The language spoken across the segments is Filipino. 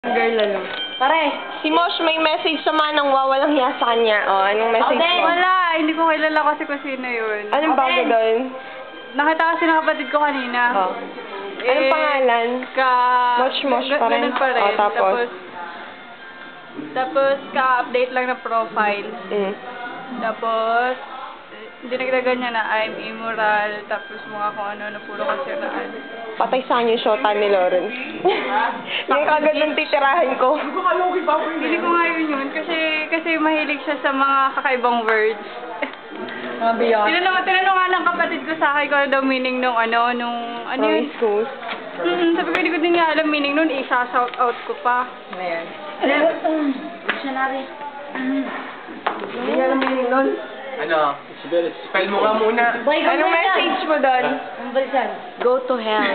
Girl, ano? Pare! Si Mosh may message sa manang wawalang hiya sa kanya. O, anong message mo? Wala, hindi ko kilala kasi kung sino yun. Anong bago doon? Nakita kasi ng kapatid ko kanina. Oh. Anong pangalan? Mosh pa rin? Ganun pa rin. Oh, tapos? Tapos ka-update lang ng profile. Tapos, dinagdagan niya na I'm immoral, tapos mga kung ano, puro kasiraan. Patay sa yung shota ni Lawrence. Yung kagad ng titirahin ko. Hindi ko nga yun kasi mahilig siya sa mga kakaibang words. Mga biyak. Tinanong nga ng kapatid ko sa akin kung ano daw meaning nung ano yun. East Coast. Sabi ko, hindi ko din nga alam meaning nun, isa-shout out ko pa. Ayan. Dictionary. Hindi nga alam meaning nun. Ano? Spell mo nga muna. Anong message mo doon? Go to hell.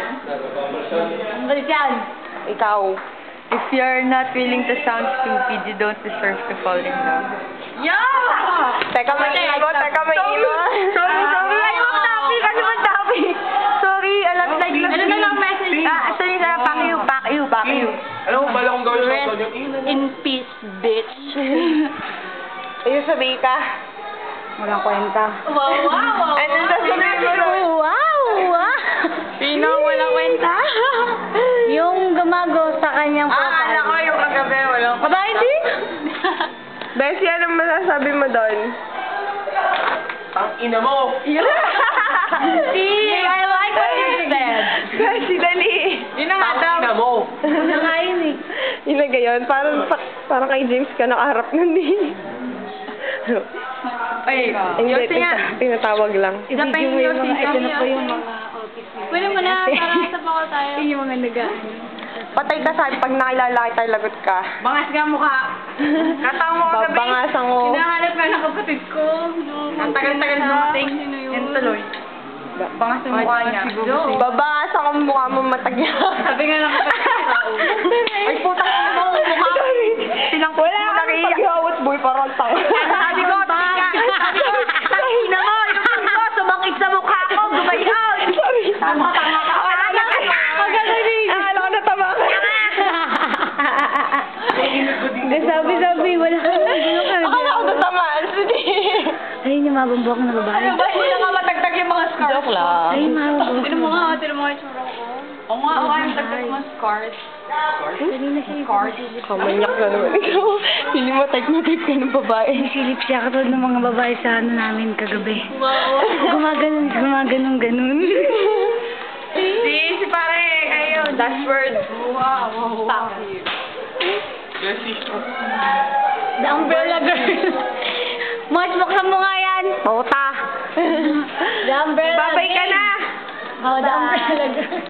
Ikaw. If you're not willing to sound stupid, you don't deserve to fall in love. Yeah! Teka, may imo. Sorry. Ayaw mo topic. Ano man topic? Sorry, alam na Ano na lang message? Actually, pack you. Alam mo, bala kong gawin shot on yung In peace, bitch. Ayun, sabihin ka. Walang kwenta. Wow! Ano sasabihin mo doon? Wow! Sino walang kwenta? Yung gumago sa kanyang profile. ko yung kagabi. Walang Aba, hindi? Bessie, anong masasabi mo doon? Tang ina mo! See, I like what you said. Bessie, dali. Yun na nga Tang daw. ina mo! Yun na nga yun eh. Yun na gayon. Parang kay James ka nakaharap nun eh. Ay, Hindi, tinatawag lang. Ito na po yung mga Pwede mo na, para sa bako tayo. yung mga nagaan. Patay ka sa pag nakilala kita, lagot ka. Bangas ka mukha. Katawa mo kagabi. Babangasan ko. Hinahanap nga ng kapatid ko. Ang tagal-tagal dumating. Sino yun? Yan tuloy. Bangas yung mukha niya. Babangasan ko mukha mo matagya. Sabi nga ng kapatid ko. Ay, putang ina mo, mukha. Silang Wala ka nang paghawat, boy, parang tanga. Sabi ko, tahina mo, yung mo, sumakit sa mukha ko, gumayon. Tama ka. Akala ko natama ka. Sabi, wala ka. Akala ko natamaan. Sige. Ayun yung mabumbok na babae. Ano ba? Hindi na nga matagtag yung mga scars. Joke lang. Ay, mabumbok. Tinan mo nga yung tsura ko. Oo nga, yung tagtag yung mga scars. Kanina siya scars. Kamanyak na naman ikaw. Hindi mo type ka ng babae. Silip siya katulad ng mga babae sa ano namin kagabi. Gumaganon. Si pare, ayun. Last word. Wow. Stop you. Bessie. The umbrella girl. Mas buksan mo nga yan. Pauta. The umbrella Babay ka na. Oh, the umbrella girl.